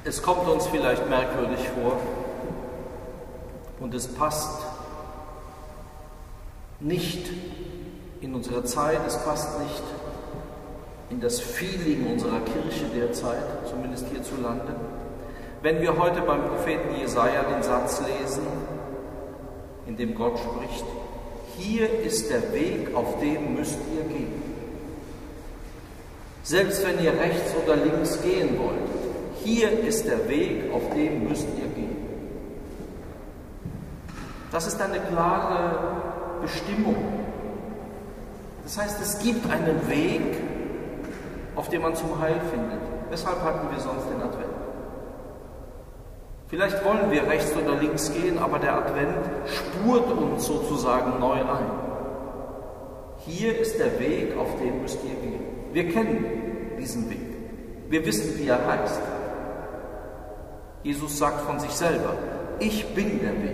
Es kommt uns vielleicht merkwürdig vor und es passt nicht in unsere Zeit, es passt nicht in das Feeling unserer Kirche derzeit, zumindest hierzulande, wenn wir heute beim Propheten Jesaja den Satz lesen, in dem Gott spricht: Hier ist der Weg, auf dem müsst ihr gehen. Selbst wenn ihr rechts oder links gehen wollt, hier ist der Weg, auf dem müsst ihr gehen. Das ist eine klare Bestimmung. Das heißt, es gibt einen Weg, auf dem man zum Heil findet. Weshalb hatten wir sonst den Advent? Vielleicht wollen wir rechts oder links gehen, aber der Advent spurt uns sozusagen neu ein. Hier ist der Weg, auf den müsst ihr gehen. Wir kennen diesen Weg. Wir wissen, wie er heißt. Jesus sagt von sich selber: Ich bin der Weg.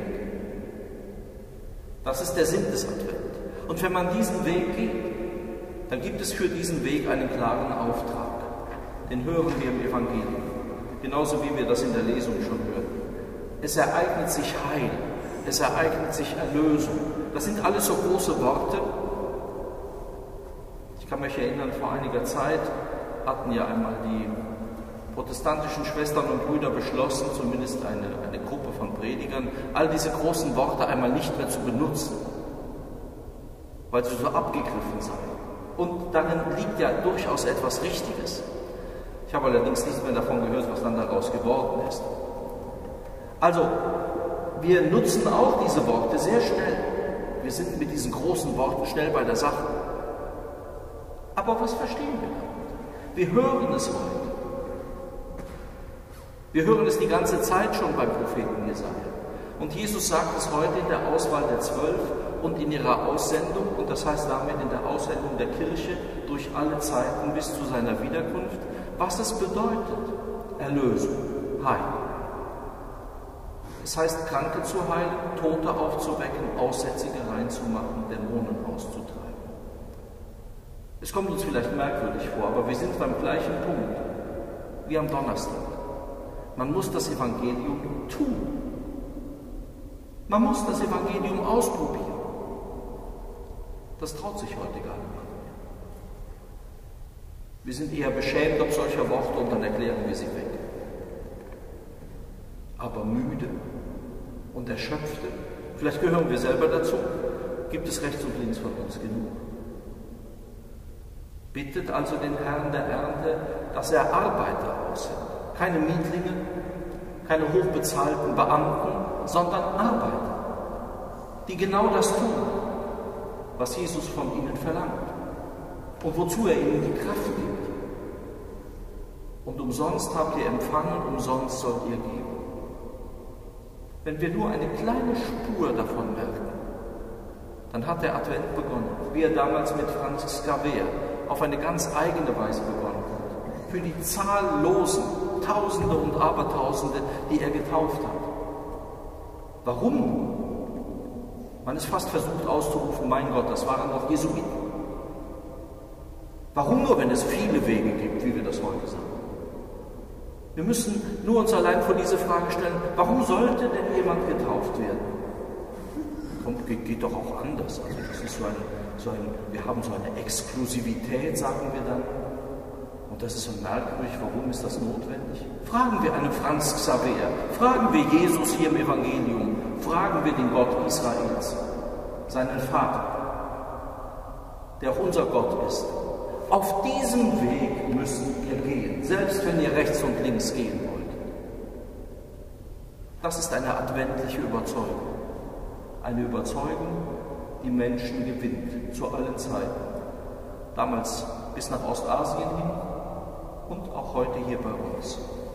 Das ist der Sinn des Advent. Und wenn man diesen Weg geht, dann gibt es für diesen Weg einen klaren Auftrag. Den hören wir im Evangelium, genauso wie wir das in der Lesung schon hören. Es ereignet sich Heil, es ereignet sich Erlösung. Das sind alles so große Worte. Ich kann mich erinnern, vor einiger Zeit hatten ja einmal die protestantischen Schwestern und Brüder beschlossen, zumindest eine Gruppe von Predigern, all diese großen Worte einmal nicht mehr zu benutzen, weil sie so abgegriffen seien. Und darin liegt ja durchaus etwas Richtiges. Ich habe allerdings nichts mehr davon gehört, was dann daraus geworden ist. Also, wir nutzen auch diese Worte sehr schnell. Wir sind mit diesen großen Worten schnell bei der Sache. Aber was verstehen wir damit? Wir hören es heute. Wir hören es die ganze Zeit schon beim Propheten Jesaja. Und Jesus sagt es heute in der Auswahl der 12 und in ihrer Aussendung, und das heißt damit in der Aussendung der Kirche durch alle Zeiten bis zu seiner Wiederkunft, was es bedeutet: Erlösung, Heil. Es heißt, Kranke zu heilen, Tote aufzuwecken, Aussätzige reinzumachen, Dämonen auszutreiben. Es kommt uns vielleicht merkwürdig vor, aber wir sind beim gleichen Punkt wie am Donnerstag. Man muss das Evangelium tun. Man muss das Evangelium ausprobieren. Das traut sich heute gar niemand mehr. Wir sind eher beschämt ob solcher Worte und dann erklären wir sie weg. Aber müde und Erschöpfte, vielleicht gehören wir selber dazu, gibt es rechts und links von uns genug. Bittet also den Herrn der Ernte, dass er Arbeiter aussendet. Keine Mietlinge, keine hochbezahlten Beamten, sondern Arbeiter, die genau das tun, was Jesus von ihnen verlangt und wozu er ihnen die Kraft gibt. Und umsonst habt ihr empfangen, umsonst sollt ihr geben. Wenn wir nur eine kleine Spur davon merken, dann hat der Advent begonnen, wie er damals mit Franz Xaver auf eine ganz eigene Weise begonnen hat. Für die zahllosen Tausende und Abertausende, die er getauft hat. Warum? Man ist fast versucht auszurufen: Mein Gott, das waren doch Jesuiten. Warum nur, wenn es viele Wege gibt, wie wir das heute sagen? Wir müssen nur uns allein vor diese Frage stellen: Warum sollte denn jemand getauft werden? Kommt, geht doch auch anders. Also das ist wir haben so eine Exklusivität, sagen wir dann. Und das ist so merkwürdig. Warum ist das notwendig? Fragen wir einen Franz Xaver, fragen wir Jesus hier im Evangelium, fragen wir den Gott Israels, seinen Vater, der auch unser Gott ist. Auf diesem Weg müsst ihr gehen, selbst wenn ihr rechts und links gehen wollt. Das ist eine adventliche Überzeugung. Eine Überzeugung, die Menschen gewinnt, zu allen Zeiten. Damals bis nach Ostasien hin und auch heute hier bei uns.